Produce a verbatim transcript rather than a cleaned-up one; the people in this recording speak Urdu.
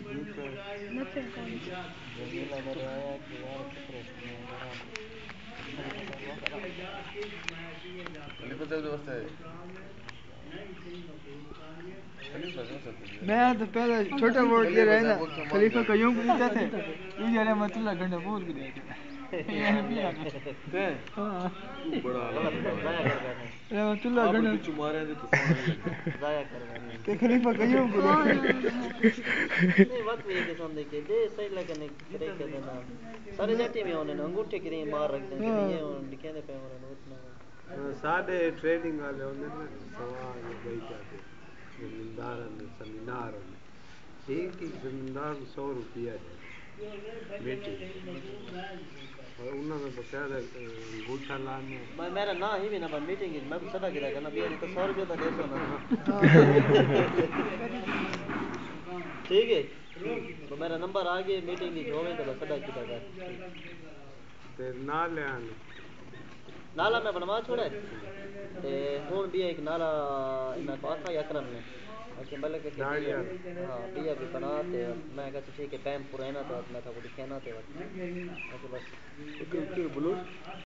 Nothing counts. جميلہ میرے آیا کہ یار شکر ہے میں آرام کو خلیفہ صاحب وہ کرا خلیفہ صاحب دوست ہے خلیفہ صاحب میں تو پہلے چھوٹا بہت یہ رہے نا خلیفہ قیوم کو نہیں کہتے یہ جا رہے مطلع گھنٹہ بہت کو دیتے ہاں بڑا غلط ضائع کر بیٹھے رحمت اللہ آپ گھنٹہ بچو مارے ہیں تو سونا لگے ضائع کر بیٹھے تے خلیفہ قیوم کو دیتے نہیں وقت بھی ایک قسم دے کے دے صحیح لگنے طریقے دے نال سارے جاتے میں ہونے انگوٹھے کریں مار رکھ دیں کہ یہ لکھے دے پہ ہونے اتنا ساڈے ٹریننگ والے ہوندے نا سوال بھائی جاتے زمیندار نے سیمینار ہوندے ایک ایک زمیندار سو روپیہ دے میٹنگ اور انہوں نے باقاعدہ انگوٹھا لانے میں میرا نا ہی بھی نہ میٹنگ میں تو صدا کیتا کرنا بھی تو سو روپے تو دے سو نا ٹھیک ہے تو میرا نمبر آ گیا میٹنگ کی جو تو بس صدا کیتا کر تے نہ لے آنے نالا میں بنوا چھوڑے تے ہن بھی ایک نالا میں کو آکھا اکرم نے کہ ملک کے داڑھی بیا والا ہاں بیا بھی بنا تے میں کہا ٹھیک ہے ٹائم پورا ہے نا تو میں تھا کو دکھانا تے اچھا بس بلوچ